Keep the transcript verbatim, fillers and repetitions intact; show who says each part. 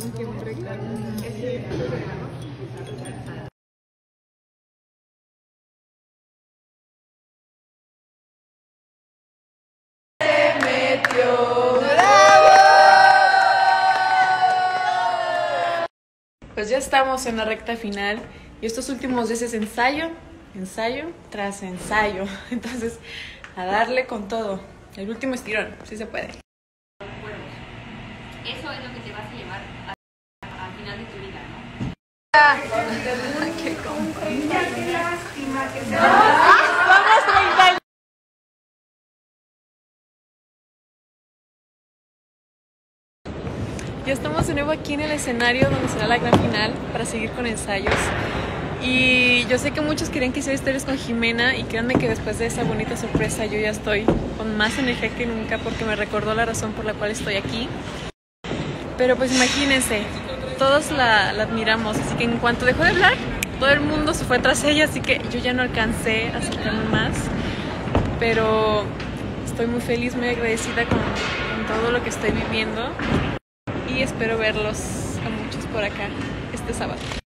Speaker 1: Pues ya estamos en la recta final y estos últimos días es ensayo, ensayo tras ensayo. Entonces, a darle con todo. El último estirón, sí se puede.
Speaker 2: Eso es lo que te vas a llevar al final de tu vida, ¿no?
Speaker 1: ¡Qué
Speaker 3: Mira, qué lástima que se
Speaker 1: ¡Vamos, treinta! Ya estamos de nuevo aquí en el escenario donde será la gran final para seguir con ensayos. Y yo sé que muchos querían que hiciera historias con Jimena y créanme que después de esa bonita sorpresa yo ya estoy con más energía que nunca porque me recordó la razón por la cual estoy aquí. Pero pues imagínense, todos la, la admiramos, así que en cuanto dejó de hablar, todo el mundo se fue tras ella, así que yo ya no alcancé a acercarme más. Pero estoy muy feliz, muy agradecida con, con todo lo que estoy viviendo. Y espero verlos a muchos por acá este sábado.